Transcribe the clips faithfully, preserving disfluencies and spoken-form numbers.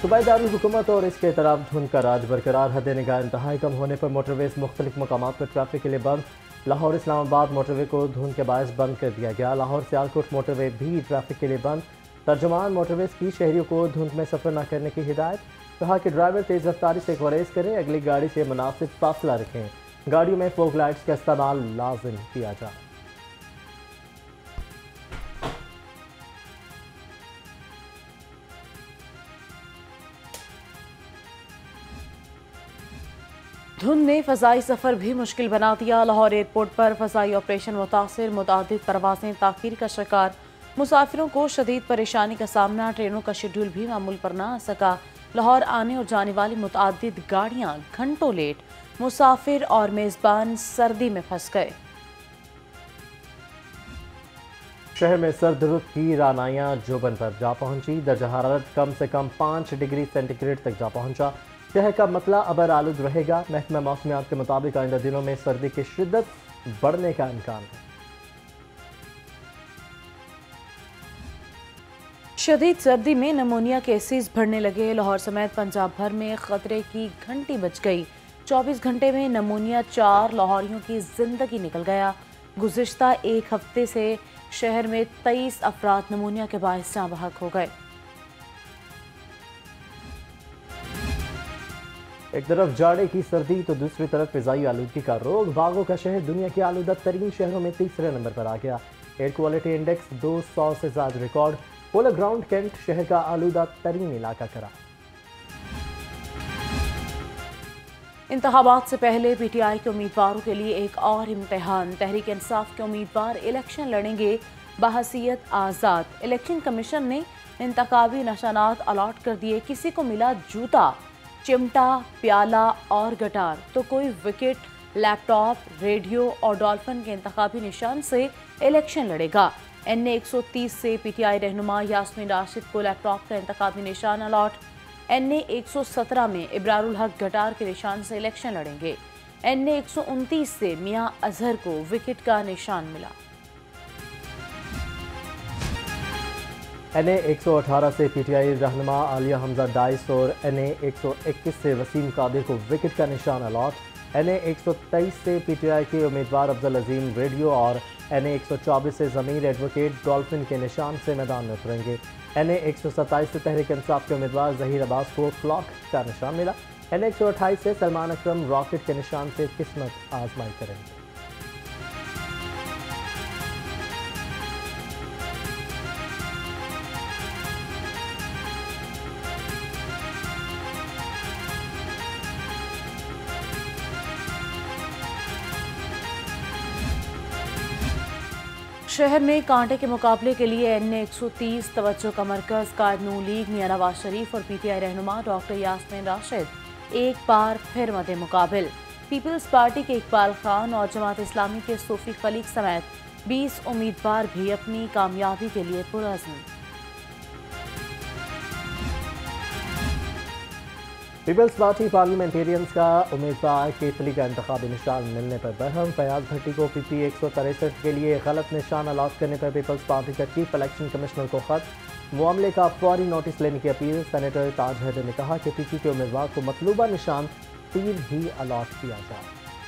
सूबाई दारुल हुकूमत और इसके तरफ धुंध का राज बरकरार। हद निगाह इंतहाई कम होने पर मोटरवेज मुख्तलिफ मकामात पर ट्रैफिक के लिए बंद। लाहौर इस्लामाबाद मोटरवे को धुंध के बायस बंद कर दिया गया। लाहौर सियालकोट मोटरवे भी ट्रैफिक के लिए बंद। तर्जुमान मोटरवेज की शहरियों को धुंध में सफर न करने की हिदायत। कहा कि ड्राइवर तेज रफ्तारी से गुरेज करें, अगली गाड़ी से मुनासिब फासला रखें। गाड़ियों में फोग लाइट्स का इस्तेमाल लाजिम किया जाए। धुंध ने फ़ज़ाई सफ़र भी मुश्किल बना दिया। लाहौर एयरपोर्ट पर फ़ज़ाई ऑपरेशन मुतासिर, मुतादिद परवाज़ें ताख़ीर का शिकार। मुसाफिरों को शदीद परेशानी का सामना। ट्रेनों का शेड्यूल भी मामूल पर ना आ सका। लाहौर आने और जाने वाली मुतादिद गाड़ियाँ घंटों लेट। मुसाफिर और मेज़बान सर्दी में फंस गए। शहर में सर्द रुख की रानाइयाँ जोबन पर जा पहुंची। दर्जा हरारत कम से कम पाँच डिग्री सेंटीग्रेड तक जा पहुंचा। शहर का मतला अबर आलूद रहेगा। महकमा मौसमियात के मुताबिक आइंदा दिनों में सर्दी की शिद्दत बढ़ने का इम्कान है। शदीद सर्दी में नमूनिया केसेस बढ़ने लगे। लाहौर समेत पंजाब भर में खतरे की घंटी बज गई। चौबीस घंटे में नमूनिया चार लाहौरियों की जिंदगी निकल गया। गुज़िश्ता एक हफ्ते से शहर में तेईस अफराद नमूनिया के बायस जाँ बहक हो गए। एक तरफ जाड़े की सर्दी तो दूसरी तरफ फिजाई आलूदगी का रोग। बागों का शहर दुनिया के आलूदा तरीन शहरों में तीसरे नंबर पर आ गया। एयर क्वालिटी इंडेक्स दो सौ से ज्यादा रिकॉर्ड। पोलो ग्राउंड कैंट शहर का आलूदा तरीन इलाका करा। इंतखाबात से पहले पीटीआई के उम्मीदवारों के लिए एक और इम्तिहान। तहरीक इंसाफ के उम्मीदवार इलेक्शन लड़ेंगे बहसीयत आज़ाद। इलेक्शन कमीशन ने इंतखाबी निशानात अलॉट कर दिए। किसी को मिला जूता, चिमटा, प्याला और गटार तो कोई विकेट, लैपटॉप, रेडियो और डॉल्फिन के इंतखाबी निशान से इलेक्शन लड़ेगा। एन ए एक सौ तीस से पीटीआई रहनुमा यास्मीन राशिद को लैपटॉप का इंतखाबी निशान अलॉट। एन ए एक सौ सत्रह में इब्रारुल हक गटार के निशान से इलेक्शन लड़ेंगे। एन ए एक सौ उनतीस से मियां अजहर को विकेट का निशान मिला। एन ए एक सौ अठारह से पीटीआई रहनुमा आलिया हमजा डाइस और एन ए एक सौ इक्कीस से वसीम कादिर को विकेट का निशान अलॉट। एन ए एक सौ तेईस से पीटीआई के उम्मीदवार अफजल अजीम रेडियो और एन ए एक सौ चौबीस से ज़मीर एडवोकेट डॉल्फिन के निशान से मैदान में उतरेंगे। एन ए एक सौ सत्ताईस से तहरीक इंसाफ के उम्मीदवार जहीर अब्बास को क्लॉक का निशान मिला। एन ए एक सौ अट्ठाईस से सलमान अकरम रॉकेट के निशान से किस्मत आजमाई करेंगे। शहर में कांटे के मुकाबले के लिए एन ए एक सौ तीस तवज्जो का मरकज। कायद नून लीग मियां नवाज शरीफ और पीटीआई रहनुमा डॉक्टर यास्मीन राशिद एक बार फिर मदे मुकाबिल। पीपल्स पार्टी के इकबाल खान और जमात इस्लामी के सूफी खलीक समेत बीस उम्मीदवार भी अपनी कामयाबी के लिए पुरअज़्म। पीपल्स पार्टी पार्लियामेंटेरियंस का उम्मीदवार केतली का इंतखाबी निशान मिलने पर बरहम। फयाज भट्टी को पीपी एक सौ तिरसठ के लिए गलत निशान अलॉट करने पर पीपल्स पार्टी का चीफ इलेक्शन कमिश्नर को खत। मामले का फौरी नोटिस लेने की अपील। सेनेटर ताज हैदर ने कहा कि पीपी के उम्मीदवार को मतलूबा निशान तीर ही अलॉट किया जाए।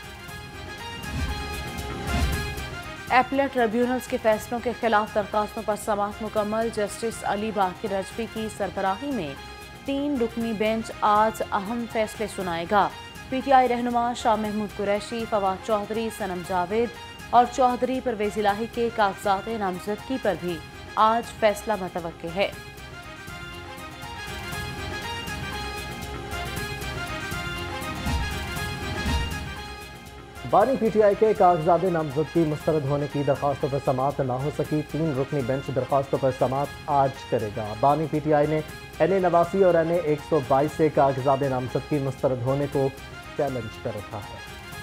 एपलेट ट्रिब्यूनल्स के फैसलों के खिलाफ दरखास्तों पर समाअत मुकम्मल। जस्टिस अली बाकिर रजवी की सरबराही में तीन रुकनी बेंच आज अहम फैसले सुनाएगा। पीटीआई रहनुमा शाह महमूद कुरैशी, फवाद चौधरी, सनम जावेद और चौधरी परवेज इलाही के कागजात नामजदगी पर भी आज फैसला मुतवक्के है। बानी पीटीआई के कागजात नामजदगी मुस्तरद होने की दरखास्तों पर समाअत ना हो सकी। तीन रुकनी बेंच दरखास्तों पर समाअत आज करेगा। बानी पीटीआई ने एन ए नवासी और एन ए एक सौ बाईस से कागजात नामजदगी मुस्तरद होने को चैलेंज कर रखा है।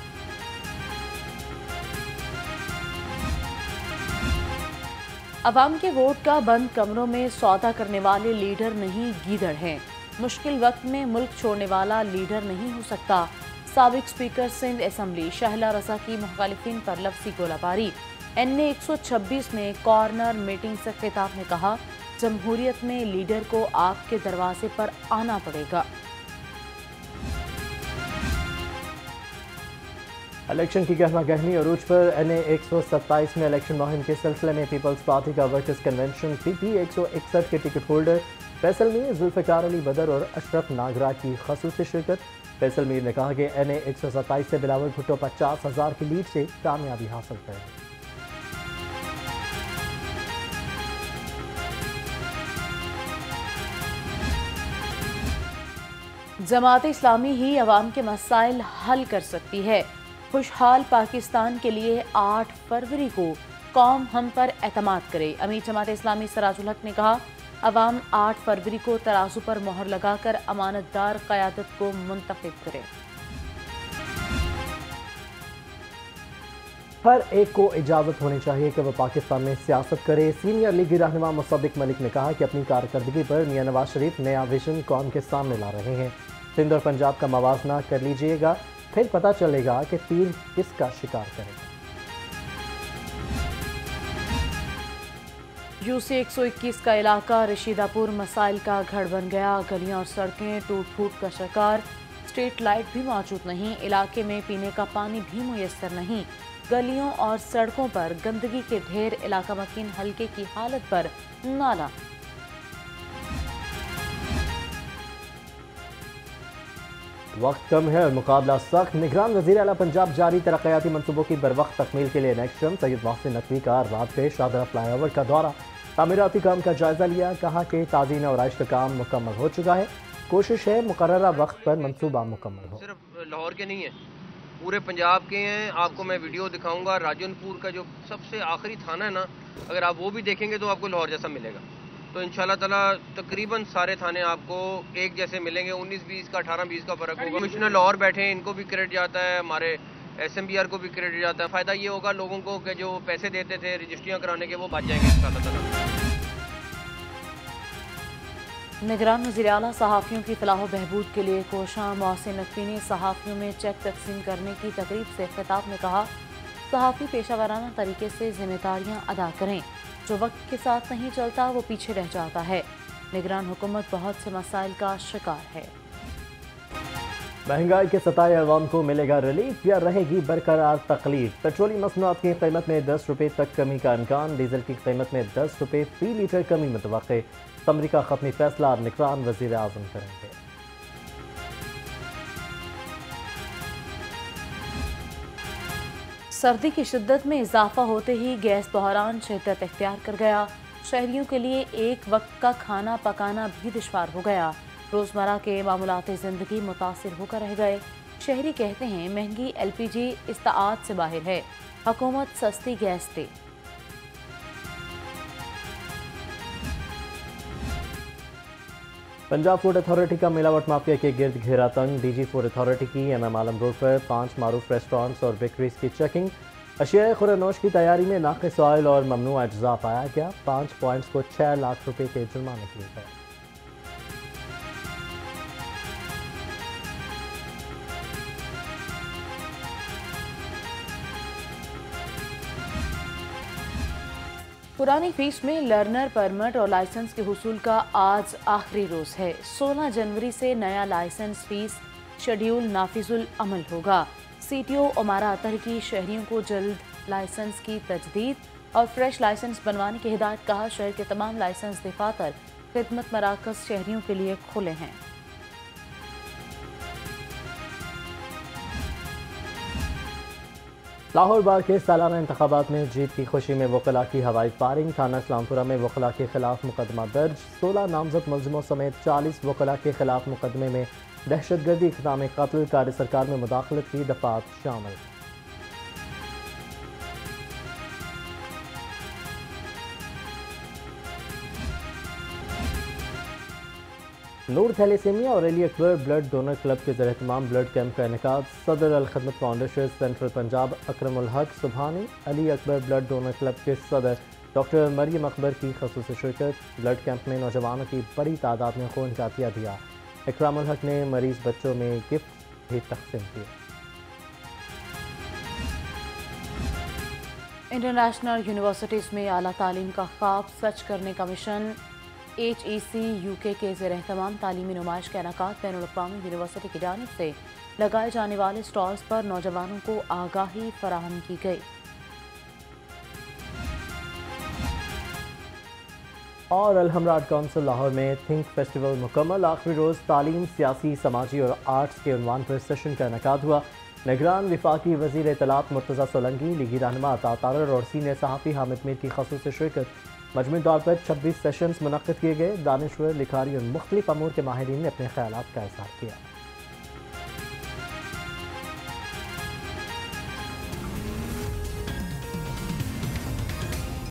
अवाम के वोट का बंद कमरों में सौदा करने वाले लीडर नहीं गीदड़ हैं। मुश्किल वक्त में मुल्क छोड़ने वाला लीडर नहीं हो सकता। साबिक स्पीकर सिंध असम्बली शहला रजा की मुखालिफिन पर लफ्जी गोलाबारी। एन ए एक सौ छब्बीस में कॉर्नर मीटिंग से खिताब में कहा, जमहूरियत में लीडर को आपके दरवाजे पर आना पड़ेगा। इलेक्शन की गहमा गहमी अरूज पर एन ए एक सौ सत्ताईस में इलेक्शन मुहिम के सिलसिले में पीपल्स पार्टी का वर्कर्स कन्वेंशन पी पी एक सौ इकसठ के टिकट होल्डर फैसल मीर, जुल्फ़िकार अली बदर और अशरफ नागरा की खसूसी शिरकत। फैसल मीर ने कहा कि एन ए एक सौ सत्ताईस से बिलावल भुट्टो पचास हजार की लीड से कामयाबी हासिल करें। जमात इस्लामी ही अवाम के मसाइल हल कर सकती है। खुशहाल पाकिस्तान के लिए आठ फरवरी को कौम हम पर एतमाद करे। अमीर जमात इस्लामी सराजुल हक ने कहा, अवाम आठ फरवरी को तराजू पर मोहर लगाकर अमानतदार क़यादत को मुंतखब करे। हर एक को इजाज़त होनी चाहिए कि वह पाकिस्तान में सियासत करे। सीनियर लीगी रहनुमा मुसद्दिक मलिक ने कहा कि अपनी कारकर्दगी पर मियां नवाज शरीफ नया विजन कौम के सामने ला रहे हैं। सिंध और पंजाब का मवाजना कर लीजिएगा, फिर पता चलेगा कि तीर किसका शिकार करेगा। यूसी एक सौ इक्कीस का इलाका रशीदापुर मसाइल का घर बन गया। गलियां और सड़कें टूट फूट का शिकार। स्ट्रीट लाइट भी मौजूद नहीं। इलाके में पीने का पानी भी मुयस्सर नहीं। गलियों और सड़कों पर गंदगी के ढेर। इलाका मकीन हल्के की हालत पर नाला। वक्त कम है और मुकाबला सख्त। निगरान वज़ीर आला पंजाब जारी तरक्याती मनसूबों की बरवक्त तकमील के लिए नेक्स्टम सैयद मोहसिन नकवी का रात पे शाहदरा फ्लाईओवर का दौरा, तामीराती काम का जायजा लिया। कहा कि ताज़ीन और आइश का काम मुकम्मल हो चुका है। कोशिश है मुकर्ररा वक्त पर मनसूबा मुकम्मल हो। सिर्फ लाहौर के नहीं है, पूरे पंजाब के हैं। आपको मैं वीडियो दिखाऊंगा। राजनपुर का जो सबसे आखिरी थाना है ना, अगर आप वो भी देखेंगे तो आपको लाहौर जैसा मिलेगा। तो इंशाल्लाह ताला तकरीबन सारे थाने आपको एक जैसे मिलेंगे। उन्नीस बीस का अठारह बीस का फर्क होगा। कमिश्नर लाहौर बैठे हैं, इनको भी क्रेडिट जाता है, हमारे एस एम बी आर को भी क्रेडिट जाता है। फ़ायदा ये होगा लोगों को कि जो पैसे देते थे रजिस्ट्रियाँ कराने के, वो बच जाएंगे इंशाल्लाह ताला। निगरान वज़ीर आला सहाफ़ियों की फलाह बहबूद के लिए कोशां। मोहसिन नकवी ने सहाफ़ियों में चेक तकसीम करने की तकरीब से खिताब में कहा, सहाफ़ी पेशावराना तरीके से जिम्मेदारियाँ अदा करें। जो वक्त के साथ नहीं चलता वो पीछे रह जाता है। निगरान हुकूमत बहुत से मसाइल का शिकार है। महंगाई के सताए अवाम को मिलेगा रिलीफ या रहेगी बरकरार तकलीफ। पेट्रोलियम मसनूआत की कीमत में दस रुपये तक कमी का इम्कान। डीजल की कीमत में दस रुपये फी लीटर कमी मुतवक्के। तमरी का खत्मी फैसला निगरान वज़ीर आज़म करेंगे। सर्दी की शिद्दत में इजाफा होते ही गैस बहरान शिद्दत इख्तियार कर गया। शहरियों के लिए एक वक्त का खाना पकाना भी दुश्वार हो गया। रोज़मर्रा के मामूलाती ज़िंदगी मुतासिर होकर रह गए। शहरी कहते हैं महंगी एल पी जी इस्ताआत से बाहर है, हुकूमत सस्ती गैस दे। पंजाब फूड अथॉरिटी का मिलावट माफिया के गिर्द घेरा तंग। डीजी फूड अथॉरिटी की एम एम आलम रोड पर पांच मारूफ रेस्टोरेंट्स और बेकरीज की चेकिंग। अशिया खुरानोश की तैयारी में नाक़िस ऑयल और ममनू अज्जा पाया गया। पाँच पॉइंट्स को छः लाख रुपए के जुर्माने किए गए। पुरानी फीस में लर्नर परमिट और लाइसेंस के हुसूल का आज आखिरी रोज है। सोलह जनवरी से नया लाइसेंस फीस शेड्यूल नाफिजुल अमल होगा। सी टी ओ उमारा अतर की शहरियों को जल्द लाइसेंस की तजदीद और फ्रेश लाइसेंस बनवाने की हिदायत। कहा, शहर के तमाम लाइसेंस दफातर खिदमत मराकज शहरियों के लिए खुले हैं। लाहौर बार के सालाना इंतखाबात में जीत की खुशी में वकला की हवाई फायरिंग। थाना इस्लामपुरा में वकला के खिलाफ मुकदमा दर्ज। सोलह नामजद मुलजिमों समेत चालीस वकला के खिलाफ मुकदमे में दहशतगर्दी, इक़दाम कत्ल, कार्य सरकार में मुदाखलत की दफात शामिल। नूर थैलेसीमिया और Ali Akbar blood donor club के ज़रिए तमाम ब्लड कैंप का इनेकाद। सदर Al Khidmat foundation central Punjab Akramul Haq Subhani, Ali Akbar blood donor club के सदर डॉक्टर मरियम अकबर की खसूसी शिरकत। ब्लड कैंप में नौजवानों की बड़ी तादाद में खून का अतिया दिया। इकरामुल हक ने मरीज बच्चों में गिफ्ट भी तकसीम किए। इंटरनेशनल यूनिवर्सिटीज़ में आला तालीम का ख्वाब सच करने का मिशन। H E C U K के ज़ेर एहतमाम तालीमी नुमाइश के इनेकाद बैनुल-अक़वामी यूनिवर्सिटी की जानिब से लगाए जाने वाले स्टॉल्स पर नौजवानों को आगाही फराहम की गई। और अलहमराज काउंसिल लाहौर में थिंक फेस्टिवल मुकम्मल। आखिरी रोज़ तालीम, सियासी, समाजी और आर्ट्स के उन्वान पर सेशन का इनेकाद हुआ। निगरान वफाकी वज़ीर इत्तलात मुर्तज़ा सोलंकी, लीगी रहनुमा अता तारर और सीनियर सहाफ़ी हामिद मीर की ख़ुसूसी शिरकत। मजमूई तौर पर छब्बीस सेशंस मुनक़्क़िद किए गए। दानिश्वर, लिखारी और मुख्तलिफ अमूर के माहिरीन ने अपने ख़यालात का इज़हार किया।